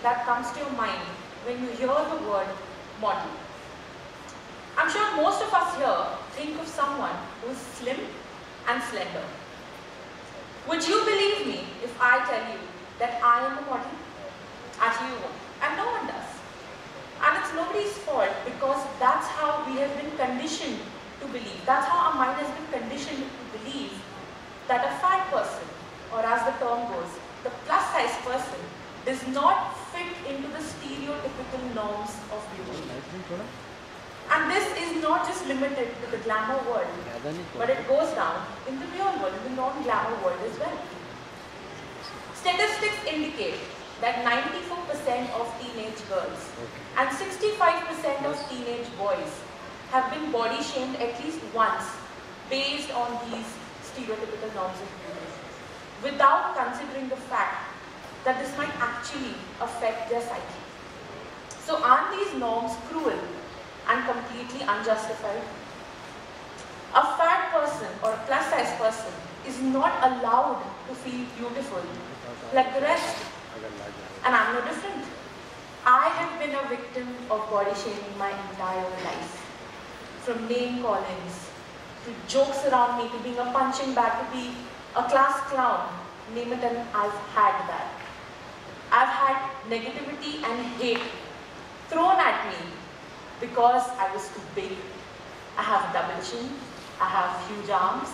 that comes to your mind when you hear the word model? I'm sure most of us here think of someone who is slim and slender. Would you believe me if I tell you that I am a model? Actually you won't. And no one does. And it's nobody's fault, because that's how we have been conditioned to believe. That's how our mind has been conditioned to believe that a fat person, or as the term goes, the plus size person, does not fit into the stereotypical norms of beauty. And this is not just limited to the glamour world, but it goes down in the real world, in the non-glamour world as well. Statistics indicate that 94% of teenage girls and 65% of teenage boys have been body shamed at least once based on these stereotypical norms of beauty, without considering the fact that this might actually affect their psyche. So aren't these norms cruel and completely unjustified? A fat person or a plus size person is not allowed to feel beautiful like the rest. And I'm no different. I have been a victim of body shaming my entire life. From name callings, to jokes around me, to being a punching bag, to be a class clown, name it, and I've had that. I've had negativity and hate thrown at me because I was too big. I have a double chin, I have huge arms.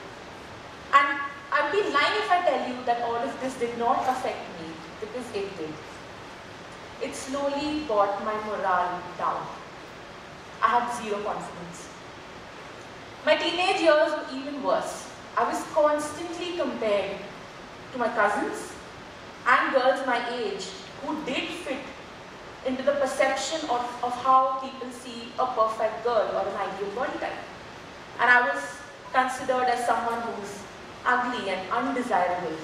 And I'd be lying if I tell you that all of this did not affect me, because it did. It slowly brought my morale down. I had zero confidence. My teenage years were even worse. I was constantly compared to my cousins and girls my age who did fit into the perception of how people see a perfect girl or an ideal body type. And I was considered as someone who's ugly and undesirable.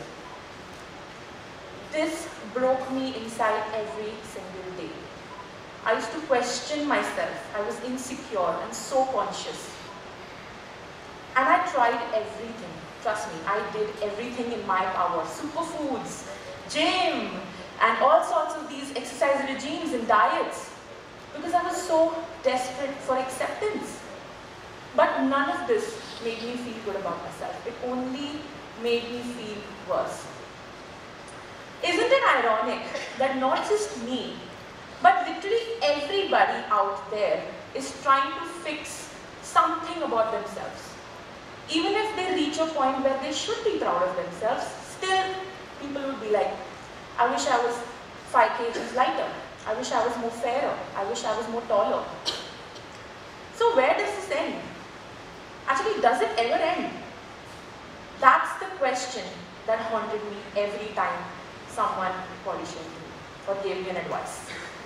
This broke me inside every single day. I used to question myself. I was insecure and so conscious. And I tried everything. Trust me, I did everything in my power. Superfoods, gym, and all sorts of these exercise regimes and diets, because I was so desperate for acceptance. But none of this made me feel good about myself. It only made me feel worse. Isn't it ironic that not just me, but literally everybody out there is trying to fix something about themselves? Even if they reach a point where they should be proud of themselves, still people will be like, I wish I was 5 kgs lighter. I wish I was more fairer. I wish I was more taller. So where does this end? Actually, does it ever end? That's the question that haunted me every time someone body shamed me or gave me an advice.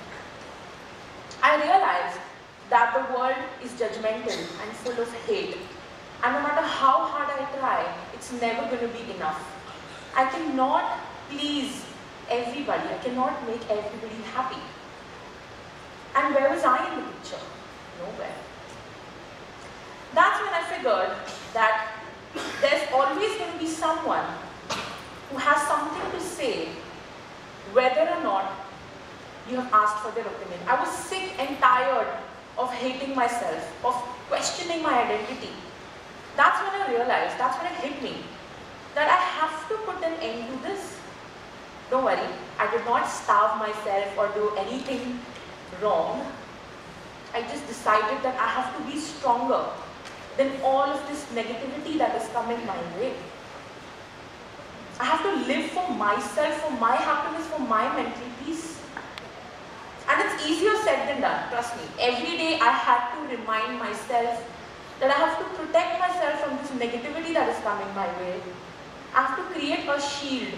I realized that the world is judgmental and full of hate. And no matter how hard I try, it's never going to be enough. I cannot please everybody. I cannot make everybody happy. And where was I in the picture? Nowhere. That's when I figured that there's always going to be someone who has something to say, whether or not you have asked for their opinion. I was sick and tired of hating myself, of questioning my identity. That's when I realized, that's when it hit me, that I have to put an end to this. Don't worry, I did not starve myself or do anything wrong. I just decided that I have to be stronger than all of this negativity that is coming my way. I have to live for myself, for my happiness, for my mental peace. And it's easier said than done, trust me. Every day I had to remind myself that I have to protect myself from this negativity that is coming my way. I have to create a shield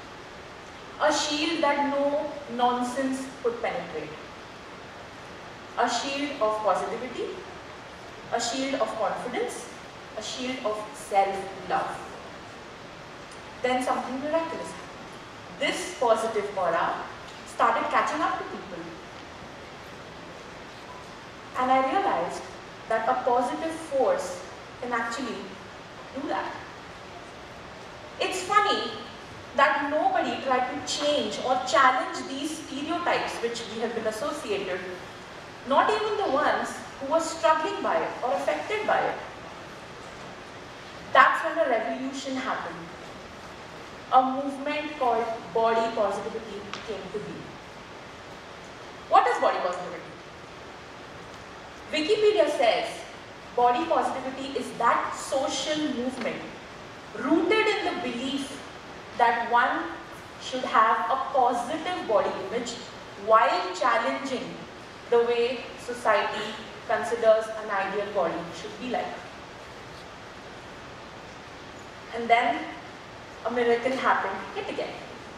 that no nonsense could penetrate. A shield of positivity, a shield of confidence, a shield of self-love. Then something miraculous happened. This positive aura started catching up to people. And I realized that a positive force can actually do that. It's funny that nobody tried to change or challenge these stereotypes which we have been associated, not even the ones who were struggling by it or affected by it. That's when a revolution happened. A movement called body positivity came to be. What is body positivity? Wikipedia says body positivity is that social movement rooted in the belief that one should have a positive body image while challenging the way society considers an ideal body should be like. And then a miracle happened yet again.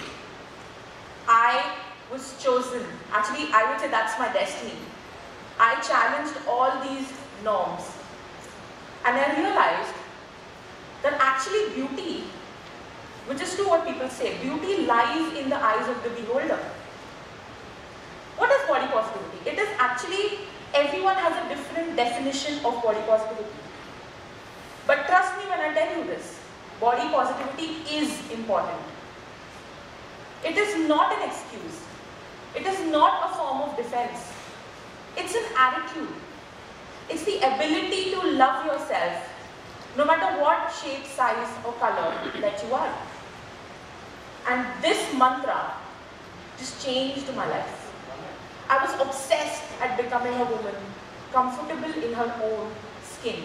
I was chosen. Actually, I would say that's my destiny. I challenged all these norms. And I realized that actually beauty, which is true what people say, beauty lies in the eyes of the beholder. What is body positivity? It is actually, everyone has a different definition of body positivity. But trust me when I tell you this, body positivity is important. It is not an excuse. It is not a form of defense. It's an attitude. It's the ability to love yourself, no matter what shape, size, or color that you are. And this mantra just changed my life. I was obsessed at becoming a woman, comfortable in her own skin.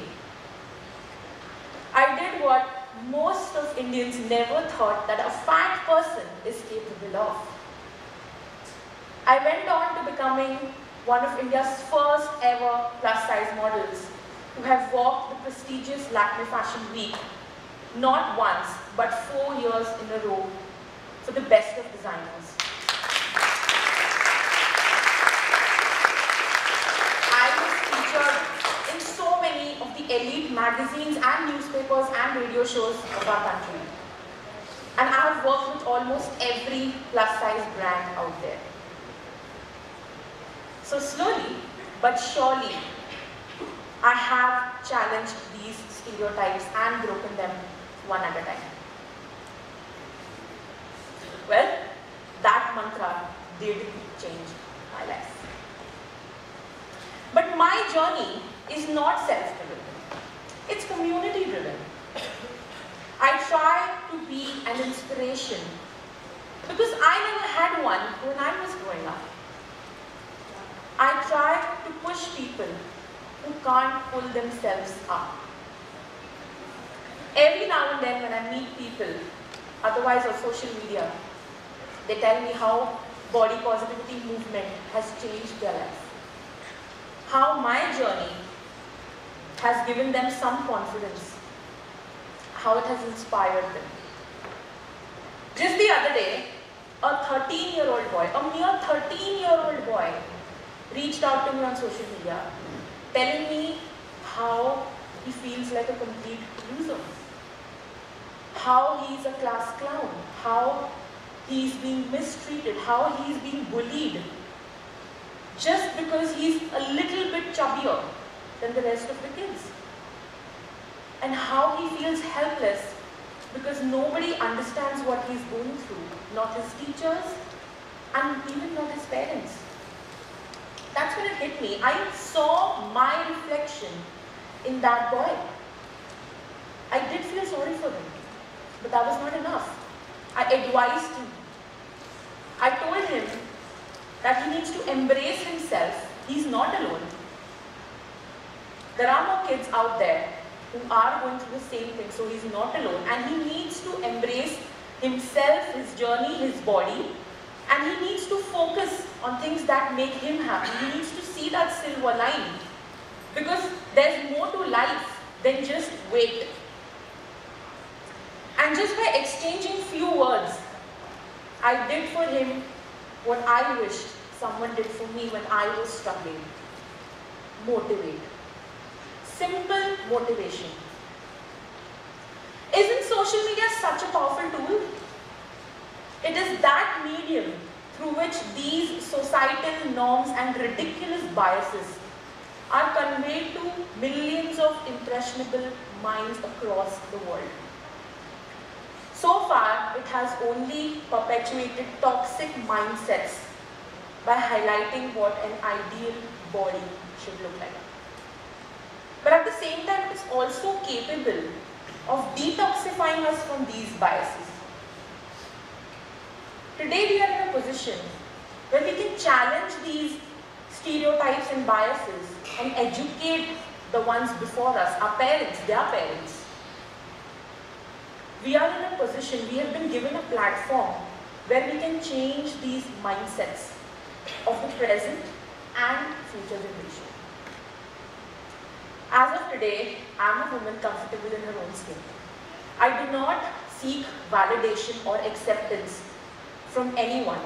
I did what most of Indians never thought that a fat person is capable of. I went on to becoming one of India's first ever plus-size models who have walked the prestigious Lakme Fashion Week not once but 4 years in a row for the best of designers. I was featured in so many of the elite magazines and newspapers and radio shows of our country. And I have worked with almost every plus-size brand out there. So slowly but surely, I have challenged these stereotypes and broken them one at a time. Well, that mantra did change my life. But my journey is not self-driven. It's community-driven. I try to be an inspiration because I never had one when I was growing up. I try to push people who can't pull themselves up. Every now and then when I meet people, otherwise on social media, they tell me how body positivity movement has changed their life. How my journey has given them some confidence. How it has inspired them. Just the other day, a 13-year-old boy, a mere 13-year-old boy, reached out to me on social media, telling me how he feels like a complete loser, how he's a class clown, how he's being mistreated, how he's being bullied, just because he's a little bit chubbier than the rest of the kids, and how he feels helpless because nobody understands what he's going through, not his teachers and even not his parents. That's when it hit me. I saw my reflection in that boy. I did feel sorry for him, but that was not enough. I advised him. I told him that he needs to embrace himself. He's not alone. There are more kids out there who are going through the same thing, so he's not alone. And he needs to embrace himself, his journey, his body, and he needs to focus on things that make him happy. He needs to see that silver line, because there's more to life than just weight. And just by exchanging few words, I did for him what I wished someone did for me when I was struggling. Motivate. Simple motivation. Isn't social media such a powerful tool? It is that medium through which these societal norms and ridiculous biases are conveyed to millions of impressionable minds across the world. So far, it has only perpetuated toxic mindsets by highlighting what an ideal body should look like. But at the same time, it is also capable of detoxifying us from these biases. Today, we are in a position where we can challenge these stereotypes and biases and educate the ones before us, our parents, their parents. We are in a position, we have been given a platform where we can change these mindsets of the present and future generation. As of today, I am a woman comfortable in her own skin. I do not seek validation or acceptance from anyone.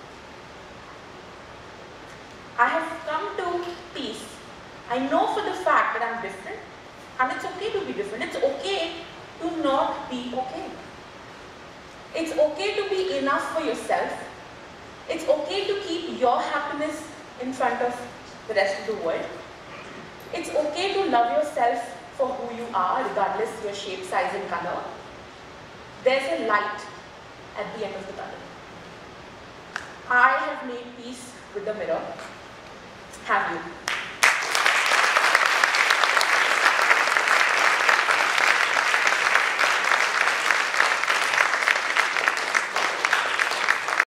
I have come to peace. I know for the fact that I'm different, and it's okay to be different. It's okay to not be okay. It's okay to be enough for yourself. It's okay to keep your happiness in front of the rest of the world. It's okay to love yourself for who you are, regardless of your shape, size, and color. There's a light at the end of the tunnel. I have made peace with the mirror. Have you?